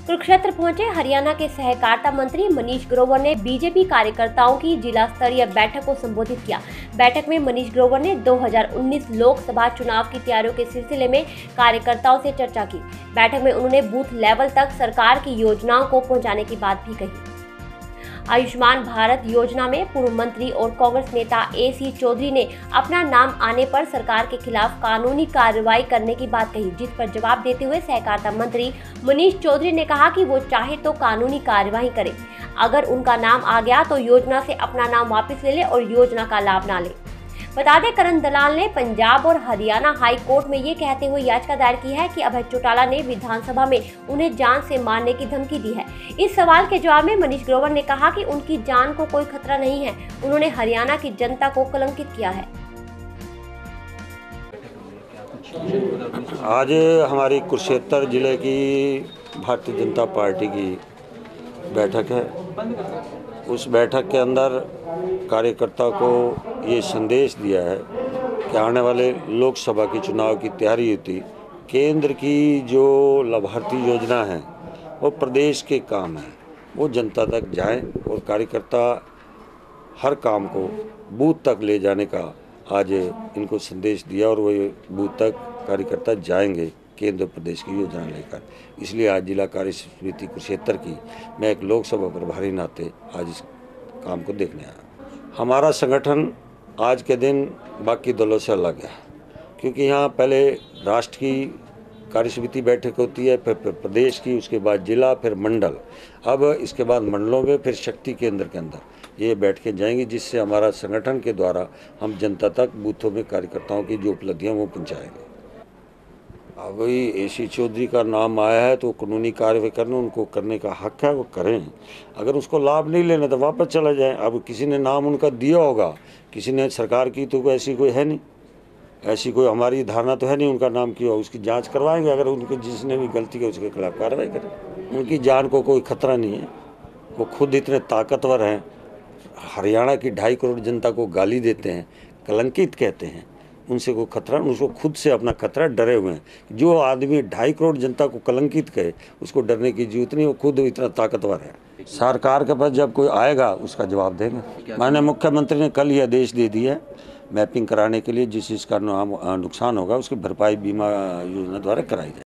कुरुक्षेत्र पहुंचे हरियाणा के सहकारिता मंत्री मनीष ग्रोवर ने बीजेपी कार्यकर्ताओं की जिला स्तरीय बैठक को संबोधित किया। बैठक में मनीष ग्रोवर ने 2019 लोकसभा चुनाव की तैयारियों के सिलसिले में कार्यकर्ताओं से चर्चा की। बैठक में उन्होंने बूथ लेवल तक सरकार की योजनाओं को पहुंचाने की बात भी कही। आयुष्मान भारत योजना में पूर्व मंत्री और कांग्रेस नेता AC चौधरी ने अपना नाम आने पर सरकार के खिलाफ कानूनी कार्रवाई करने की बात कही, जिस पर जवाब देते हुए सहकारिता मंत्री मनीष चौधरी ने कहा कि वो चाहे तो कानूनी कार्रवाई करें। अगर उनका नाम आ गया तो योजना से अपना नाम वापस ले ले और योजना का लाभ ना ले। बता दें, करण दलाल ने पंजाब और हरियाणा हाई कोर्ट में ये कहते हुए याचिका दायर की है कि अभय चौटाला ने विधानसभा में उन्हें जान से मारने की धमकी दी है। इस सवाल के जवाब में मनीष ग्रोवर ने कहा कि उनकी जान को कोई खतरा नहीं है। उन्होंने हरियाणा की जनता को कलंकित किया है। आज हमारी कुरुक्षेत्र जिले की भारतीय जनता पार्टी की बैठक है। उस बैठक के अंदर कार्यकर्ता को ये संदेश दिया है कि आने वाले लोकसभा की चुनाव की तैयारी होती, केंद्र की जो लाभार्थी योजना है वो प्रदेश के काम है, वो जनता तक जाए और कार्यकर्ता हर काम को बूथ तक ले जाने का आज इनको संदेश दिया और वो बूथ तक कार्यकर्ता जाएंगे केंद्र प्रदेश की योजना लेकर। इसलिए आज जिला कार्य समिति कुरुक्षेत्र की मैं एक लोकसभा प्रभारी नाते आज इस काम को देखने आया। हमारा संगठन आज के दिन बाकी दलों से अलग है, क्योंकि यहाँ पहले राष्ट्र की कार्य समिति बैठक होती है, फिर प्रदेश की, उसके बाद जिला, फिर मंडल, अब इसके बाद मंडलों में, फिर शक्ति केंद्र के अंदर ये बैठकें जाएंगी, जिससे हमारा संगठन के द्वारा हम जनता तक बूथों में कार्यकर्ताओं की जो उपलब्धियाँ वो पहुँचाएंगे। अब वही AC चौधरी का नाम आया है तो कानूनी कार्रवाई करना उनको करने का हक है, वो करें। अगर उसको लाभ नहीं लेना तो वापस चला जाए। अब किसी ने नाम उनका दिया होगा, किसी ने सरकार की, तो ऐसी कोई है नहीं, ऐसी कोई हमारी धारणा तो है नहीं उनका नाम किया, उसकी जांच करवाएंगे। अगर उनके जिसने भी गलती की उसके खिलाफ कार्रवाई करें। उनकी जान को कोई खतरा नहीं है, वो खुद इतने ताकतवर हैं, हरियाणा की 2.5 करोड़ जनता को गाली देते हैं, कलंकित कहते हैं। उनसे कोई खतरा, उसको खुद से अपना खतरा, डरे हुए हैं। जो आदमी 2.5 करोड़ जनता को कलंकित कहे उसको डरने की जरूरत नहीं, वो खुद इतना ताकतवर है। सरकार के पास जब कोई आएगा उसका जवाब देंगे। माननीय मुख्यमंत्री ने कल ही आदेश दे दिया है मैपिंग कराने के लिए, जिस चीज़ का नुकसान होगा उसकी भरपाई बीमा योजना द्वारा कराई जाए।